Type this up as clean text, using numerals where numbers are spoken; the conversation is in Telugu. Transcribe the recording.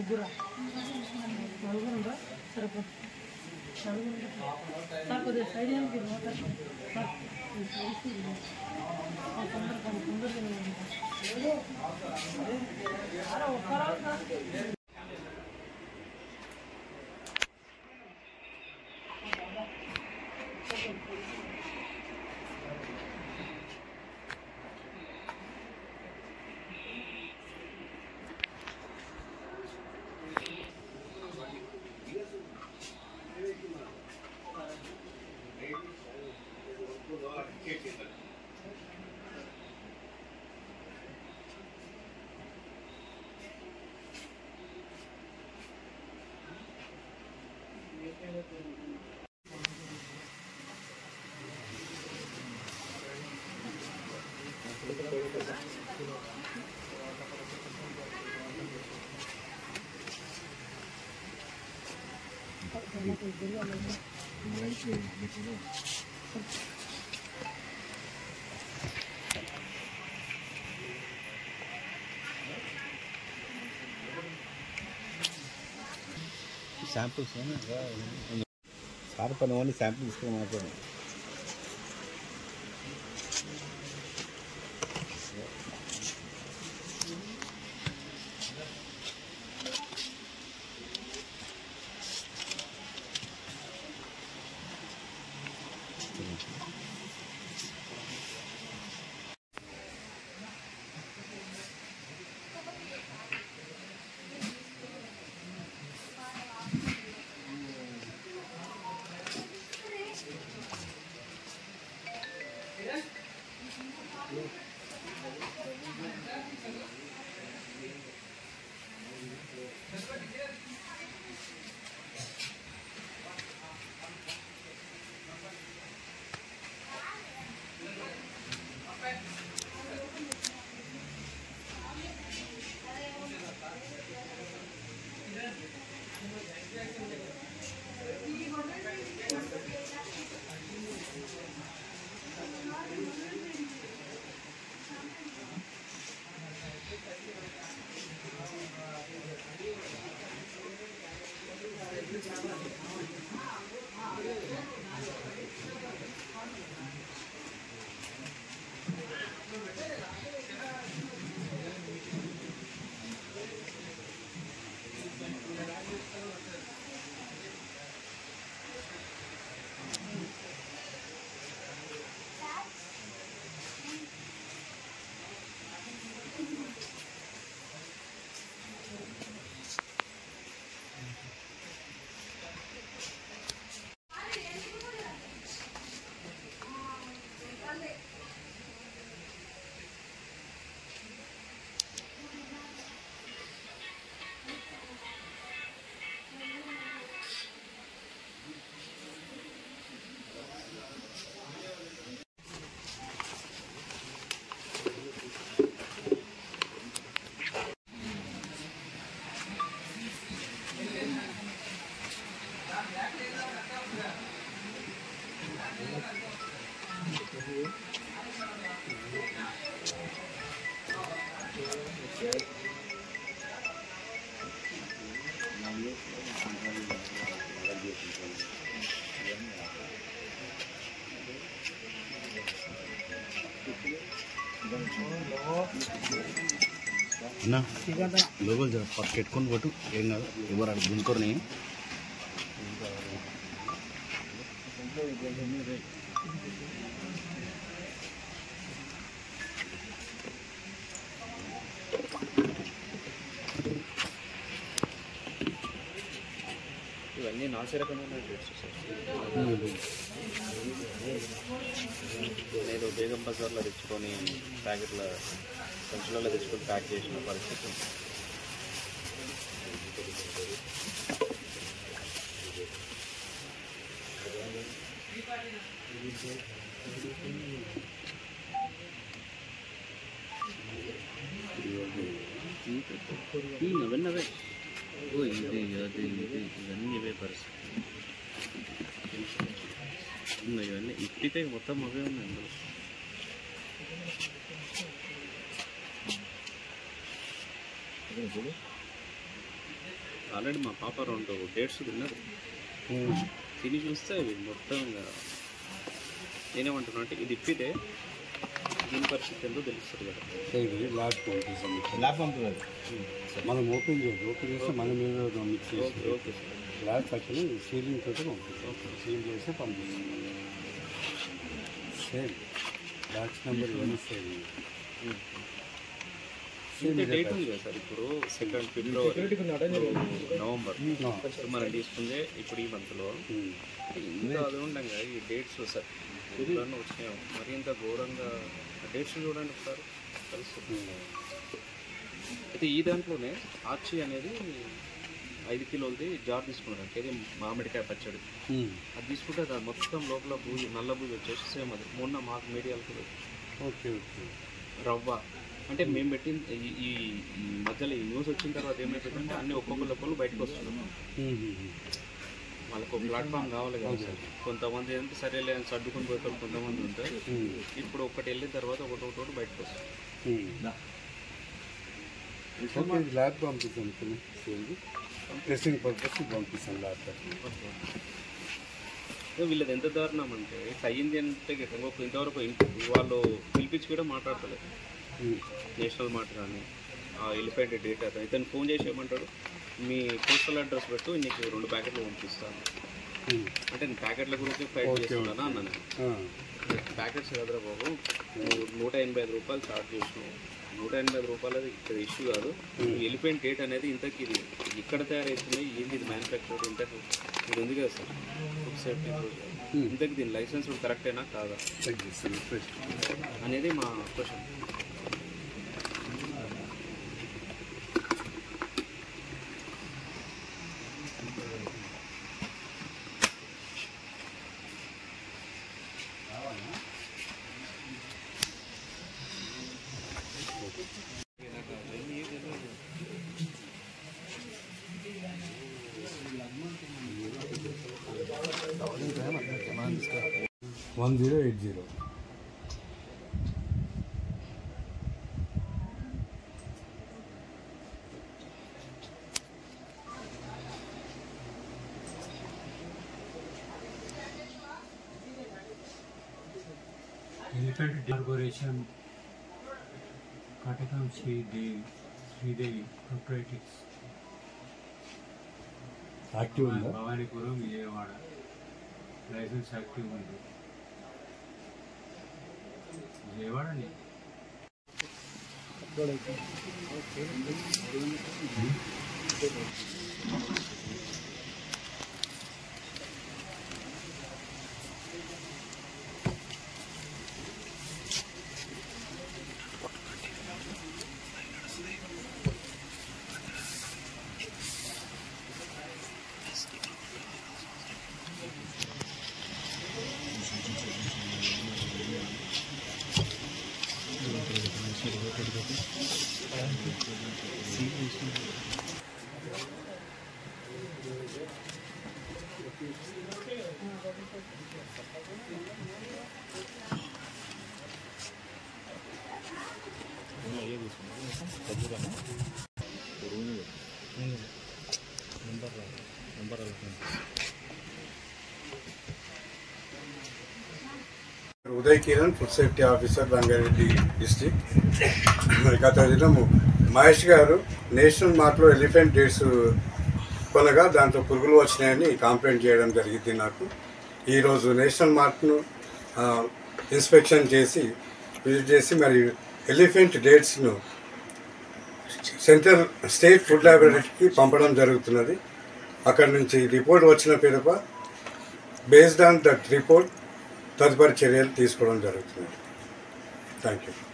ముగ్గురా నలుగురు ఉండరా సరిపోతుంది నలుగురు సార్ కొద్దిగా సైడ్ ఏమి సార్ తొందర samples సార్ పని ఓన్లీ శాంపుల్ తీసుకుని మాత్రమే అన్నా లోపల పక్క పెట్టుకొని కొట్టు ఏం కాదు ఎవరు అక్కడ గుంజుకొని ఇవన్నీ నాసి రకంగా నేను బేగం బజార్లో తెచ్చుకొని ప్యాకెట్ల సంచులలో తెచ్చుకొని ప్యాక్ చేసిన పరిస్థితి. అవన్నవే ఇది అది ఇది ఇవన్నీ ఇవే పరిస్థితి ఉన్నాయి. ఇవన్నీ ఇప్పితే మొత్తం అవే ఉన్నాయి అందులో. ఆల్రెడీ మా పాప 2 డేట్స్ తిన్నారు. తిని చూస్తే ఇవి మొత్తం నేనేమంటున్నా అంటే ఇది ఇప్పితే దీని పరిస్థితి ఎంతో తెలుస్తుంది కదా. ఇది ల్యాబ్ పంపిస్తాం. ల్యాబ్ పంపుతుంది మనం ఓపెన్ చేస్తే మనం ఏదో మిక్స్ చేసి ఓకే సార్. ల్యాబ్ పక్కన సీలింగ్ తోటి పంపిస్తాం. సీల్ చేస్తే పంపిస్తాం. సేమ్ బ్యాచ్ నెంబర్ ఇవన్నీ సేమ్. ఇంత డేట్ ఉంది కదా సార్. ఇప్పుడు 2 ఫిబ్రవరి నవంబర్ మనం తీసుకుందే ఇప్పుడు ఈ మంత్లో ఇంత అది ఉండగా ఈ డేట్స్ సార్ ఎప్పుడన్నా వచ్చినాయి మరి ఇంత ఘోరంగా డేట్స్ చూడండి ఒకసారి కలుస్తుంది. అయితే ఈ దాంట్లోనే ఆర్చి అనేది 5 కిలోలది జార్ తీసుకున్నాను. ఇది మామిడికాయ పచ్చడి అది తీసుకుంటే దాని మొత్తం లోపల బూజు నల్ల బూజు వచ్చేసి సేమ్ అది మొన్న మాకు మీడియాలకు ఓకే ఓకే రవ్వ అంటే మేము పెట్టిన ఈ మధ్యలో ఈ న్యూస్ వచ్చిన తర్వాత ఏమైపోతుందంటే అన్ని ఒక్కొక్కరు బయటకు వస్తున్నాం. వాళ్ళకు ప్లాట్ఫామ్ కావాలి కదా సార్. కొంతమంది ఏంటంటే సరేలే అని సర్దుకుని పోతారు, కొంతమంది ఉంటారు. ఇప్పుడు ఒకటి వెళ్ళిన తర్వాత ఒకటి బయటకు వస్తారు. ల్యాబ్ పంపిస్తాం. టెస్టింగ్ పర్పస్ పంపిస్తాం ల్యాబ్. వీళ్ళది ఎంత దారుణం అంటే ఇట్లా అయ్యింది అంటే ఇంతవరకు వాళ్ళు పిలిపించి కూడా మాట్లాడతలేదు. నేషనల్ మార్ట్ కానీ ఎలిఫెంట్ డేటా ఇతను ఫోన్ చేసి ఏమంటాడు, మీ పోస్టల్ అడ్రస్ పెట్టు నీకు 2 ప్యాకెట్లు పంపిస్తాను అంటే నేను ప్యాకెట్ల గురించి ఫైట్ చేస్తున్నానా అన్నాను. ప్యాకెట్స్ కదరా బాబు, 185 రూపాయలు చార్జ్ చేసినావు. 185 రూపాయలు అది ఇక్కడ ఇష్యూ కాదు. ఎలిఫెంట్ డేట్ అనేది ఇంతకి ఇది ఇక్కడ తయారవుతున్నాయి, ఏంది ఇది మ్యానుఫ్యాక్చర్ ఇంతకు ఇది ఉంది కదా సార్ ఫుడ్ సేఫ్టీ ఇంతకు దీని లైసెన్స్ కరెక్టేనా కాదా అనేది మా question. One 1080. Elephant Corporation, Katakam Sridevi Proprietors, Active ఉందా? భవానీపురం విజయవాడ లైసెన్స్ యాక్టివ్ ఉంది. విజయవాడ అండి. Uday Kiran, food safety officer, Rangareddy district. గత దినము మహేష్ గారు నేషనల్ మార్ట్లో ఎలిఫెంట్ డేట్స్ కొనగా దాంట్లో పురుగులు వచ్చినాయని కంప్లైంట్ చేయడం జరిగింది నాకు. ఈరోజు నేషనల్ మార్ట్ను ఇన్స్పెక్షన్ చేసి విజిట్ చేసి మరి ఎలిఫెంట్ డేట్స్ను సెంట్రల్ స్టేట్ ఫుడ్ ల్యాబొరేటరీకి పంపడం జరుగుతున్నది. అక్కడి నుంచి రిపోర్ట్ వచ్చిన పిదప బేస్డ్ ఆన్ దట్ రిపోర్ట్ తదుపరి చర్యలు తీసుకోవడం జరుగుతుంది. Thank you.